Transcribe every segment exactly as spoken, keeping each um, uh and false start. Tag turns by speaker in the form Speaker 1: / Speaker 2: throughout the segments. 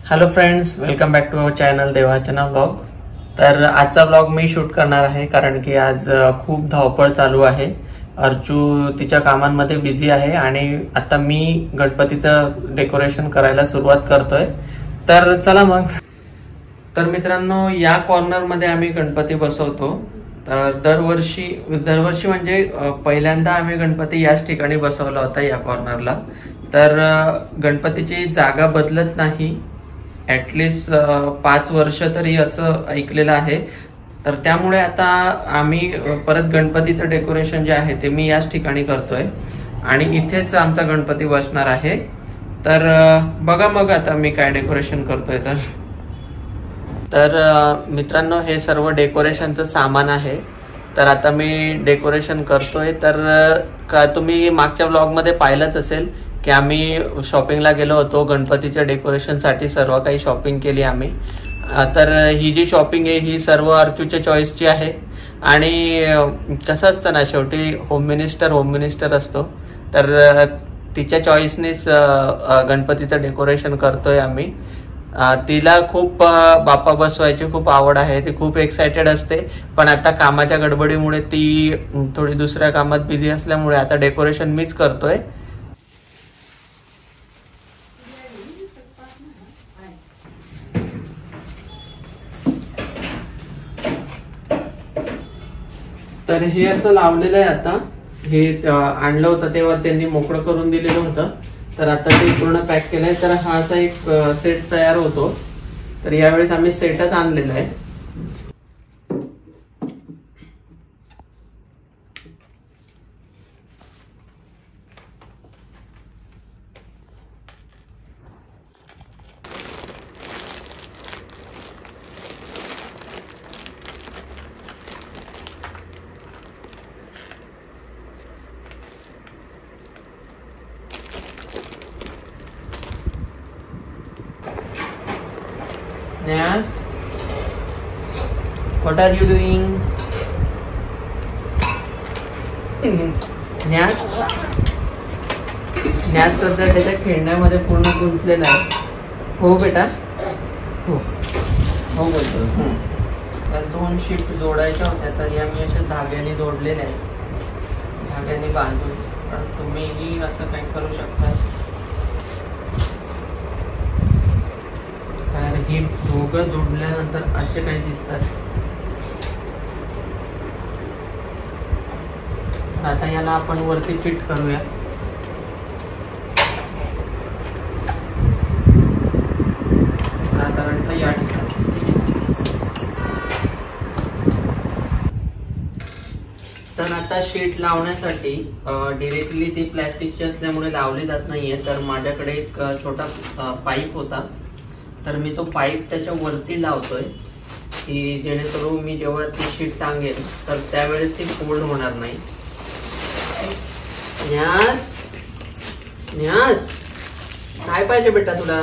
Speaker 1: Hello friends, welcome back to our channel Devarchana vlog. तर आजचा vlog मी shoot करणार आहे कारण की आज खूप धावपळ चालू आहे। अर्चू तिच्या कामांमध्ये बिझी आहे आणि आता मी गणपतीचं डेकोरेशन करायला सुरुवात करतोय। तर चला मग। तर मित्रांनो, या कॉर्नर मध्ये आम्ही गणपती बसवतो। तर दरवर्षी दरवर्षी म्हणजे पहिल्यांदा आम्ही गणपती याच ठिकाणी बसवला होता, या कॉर्नरला। तर गणपतीची जागा बदलत नाही, ऍटलीस्ट पाच वर्ष तरी असं ऐकलेलं आहे। तर त्यामुळे आता आम्ही परत गणपतीचं डेकोरेशन जे आहे ते मी याच ठिकाणी करतोय आणि इथेच आमचा गणपती बसणार आहे। तर बघा मग आता मी काय डेकोरेशन करतोय। तर तर मित्रांनो, हे सर्व डेकोरेशनचं सामान आहे। तर आता मी डेकोरेशन करतोय। तर का तुम्ही मागच्या व्लॉगमध्ये पाहिलंच असेल की आम्ही शॉपिंगला गेलो होतो गणपतीच्या डेकोरेशनसाठी, सर्व काही शॉपिंग केली आम्ही। तर ही जी शॉपिंग आहे ही सर्व अर्चूच्या चॉईसची आहे आणि कसं असतं ना, शेवटी होम मिनिस्टर होम मिनिस्टर असतो। तर तिच्या चॉईसनेच गणपतीचं डेकोरेशन करतोय आम्ही। तिला खूप बाप्पा बसवायची खूप आवड आहे, ती खूप एक्साइटेड असते। पण आता कामाच्या गडबडीमुळे ती थोडी दुसऱ्या कामात बिझी असल्यामुळे आता डेकोरेशन मीच करतोय। तर हे असं लावलेलं आहे। आता हे आणलं होतं तेव्हा त्यांनी मोकळं करून दिलेलं होतं। तर आता ते पूर्ण पॅक केलंय। तर हा असा एक सेट तयार होतो। तर यावेळेस आम्ही सेटच आणलेला आहे। Nyas, what are you doing? न्यास न्यास सध्या त्याच्या खेळण्यामध्ये पूर्ण गुंतलेला आहे। हो बेटा, हो हो बोलतो। तर दोन शिफ्ट जोडायच्या होत्या, तर या मी अशा धाग्याने जोडलेल्या आहेत, धाग्याने बांधून। तर तुम्हीही असं काही करू शकता। तर हे दोघं जोडल्यानंतर असे काही दिसतात। आता याला आपण वरती फिट करूया। साधारणतः या ठिकाणी। तर आता शीट लावण्यासाठी डिरेक्टली ती प्लॅस्टिकची असल्यामुळे लावली जात नाहीये। तर माझ्याकडे एक छोटा पाईप होता, तर मी तो पाईप त्याच्या वरती लावतोय की जेणेकरून मी जेव्हा ती शीट टांगेल तर त्यावेळेस ती फोल्ड होणार नाही। न्यास न्यास काय पाहिजे बेटा तुला?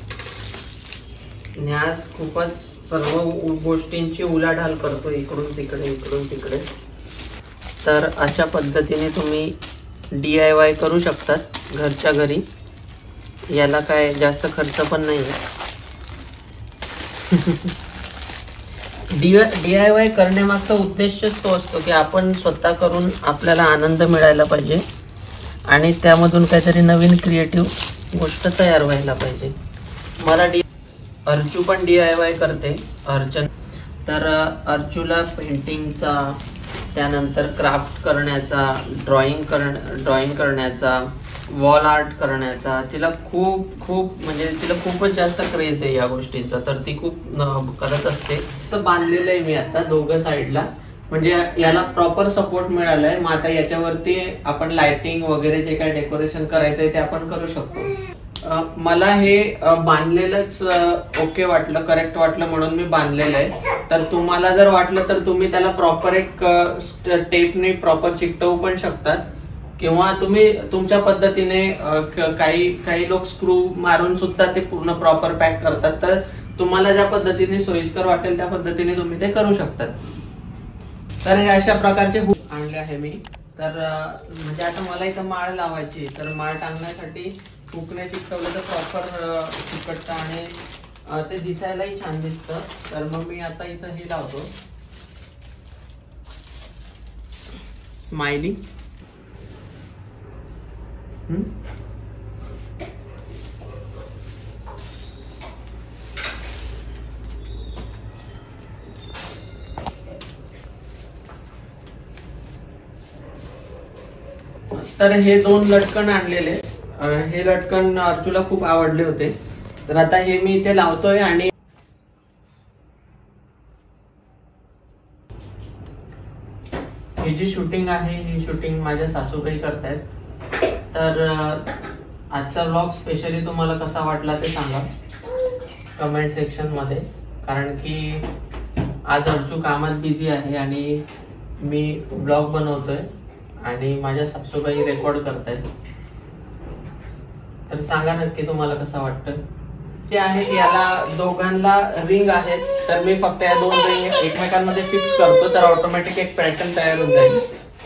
Speaker 1: न्यास खूपच सर्व गोष्टींची उलाढाल करतो, इकडून तिकडे इकडून तिकडे। तर अशा पद्धतीने तुम्ही डी आय वाय करू शकतात घरच्या घरी। याला काय जास्त खर्च पण नाही आहे। डी आय वाय करण्यामागचा उद्देशच तो असतो की आपण स्वतः करून आपल्याला आनंद मिळायला पाहिजे आणि त्यामधून काहीतरी नवीन क्रिएटिव्ह गोष्ट तयार व्हायला पाहिजे। मला डी अर्चू पण डी आय वाय करते, अर्चन। तर अर्चूला पेंटिंगचा, त्यानंतर क्राफ्ट करण्याचा, ड्रॉइंग कर ड्रॉइंग करण्याचा, वॉल आर्ट करण्याचा तिला खूप खूप म्हणजे तिला खूपच जास्त क्रेज आहे या गोष्टींचा। तर ती खूप करत असते। तर बांधलेलं आहे मी आता दोघं साईडला, म्हणजे याला प्रॉपर सपोर्ट मिळालाय। मग आता याच्यावरती आपण लाइटिंग वगैरे जे काय डेकोरेशन करायचंय ते आपण करू शकतो। मला हे बांधलेलंच ओके वाटलं, करेक्ट वाटलं म्हणून मी बांधलेलं आहे। तर तुम्हाला जर वाटलं तर तुम्ही त्याला प्रॉपर एक टेपने प्रॉपर चिकटवू पण शकतात, किंवा तुम्ही तुमच्या पद्धतीने काही काही लोक स्क्रू मारून सुद्धा ते पूर्ण प्रॉपर पॅक करतात। तर तुम्हाला ज्या पद्धतीने सोयीस्कर वाटेल त्या पद्धतीने तुम्ही ते करू शकतात। तर हे अशा प्रकारचे हुक आणले आहे मी। तर म्हणजे आता मला इथं माळ लावायची, तर माळ टांगण्यासाठी हुकने चिकटवलं तर प्रॉपर चिकटतं आणि ते दिसायलाही छान दिसतं. तर मग मी आता इथं हे लावतो, स्माइली. तर हे दोन लटकन आणलेले, हे लटकन अर्जुला खूप आवडले होते. तर आता हे मी इथे लावतोय आणि ही जी शूटिंग आहे ही शूटिंग माझ्या सासूबाई करतायत. तर आजचा व्लॉग स्पेशली तुम्हाला कसा वाटला ते सांगा कमेंट सेक्शन मध्ये, कारण की आज अर्जू कामात बिझी आहे आणि मी ब्लॉग बनवतोय आणि माझ्या सासूबाई रेकॉर्ड करतायत. तर सांगा नक्की तुम्हाला कसं वाटतं. ते आहे की याला दोघांना रिंग आहेत, तर मी फक्त या दोन रिंग एकमेकांमध्ये फिक्स करतो, तर ऑटोमॅटिक एक पॅटर्न तयार होऊन जाईल.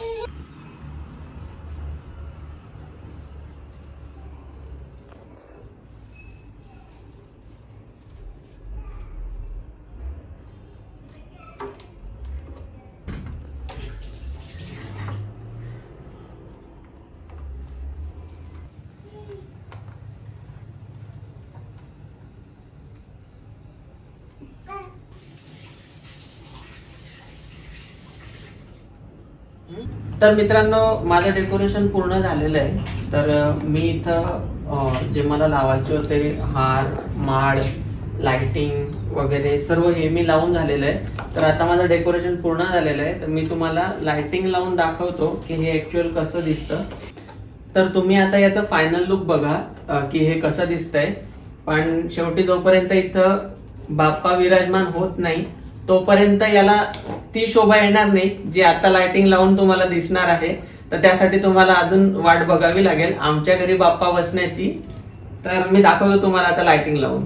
Speaker 1: तर मित्रांनो, माझं डेकोरेशन पूर्ण झालेलं आहे. तर मी इथं जे मला लावायचे होते हार, माळ, लाइटिंग वगैरे सर्व हे मी लावून झालेलं आहे. तर आता माझं डेकोरेशन पूर्ण झालेलं आहे. तर मी तुम्हाला लाइटिंग लावून दाखवतो की हे ऍक्च्युअल कसं दिसतं. तर तुम्ही आता याचं फायनल लुक बघा की हे कसं दिसतंय. पण शेवटी जोपर्यंत इथं बाप्पा विराजमान होत नाही तोपर्यंत याला ती शोभा येणार नाही जी आता लाइटिंग लावून तुम्हाला दिसणार आहे. तर त्यासाठी तुम्हाला अजून वाट बघावी लागेल आमच्या घरी बाप्पा बसण्याची. तर मी दाखवतो तुम्हाला आता लाइटिंग लावून.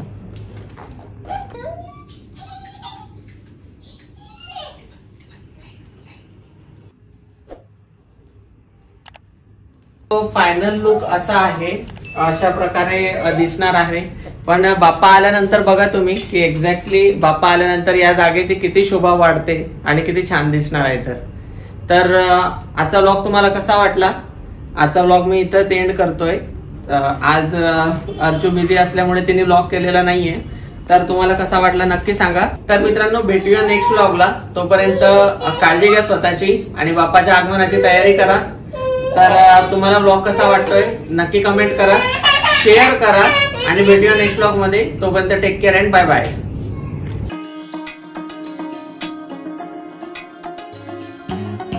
Speaker 1: तो फायनल लुक असा आहे, अशा प्रकारे दिसणार आहे. पण बाप्पा आल्यानंतर बघा तुम्ही की एक्झॅक्टली बाप्पा आल्यानंतर या जागेची किती शोभा वाढते आणि किती छान दिसणार आहे. तर तर आजचा व्लॉग तुम्हाला कसा वाटला. आजचा व्लॉग मी इथंच एंड करतोय. आज अर्जू बिझी असल्यामुळे तिने व्लॉग केलेला नाहीये. तर तुम्हाला कसा वाटला नक्की सांगा. तर मित्रांनो, भेटूया नेक्स्ट व्लॉगला. तोपर्यंत काळजी घ्या स्वतःची आणि बाप्पाच्या आगमनाची तयारी करा. तर तुम्हाला व्लॉग कसा वाटतोय नक्की कमेंट करा, शेअर करा आणि भेटूया नेक्स्ट व्लॉग मध्ये. तोपर्यंत take care and bye bye.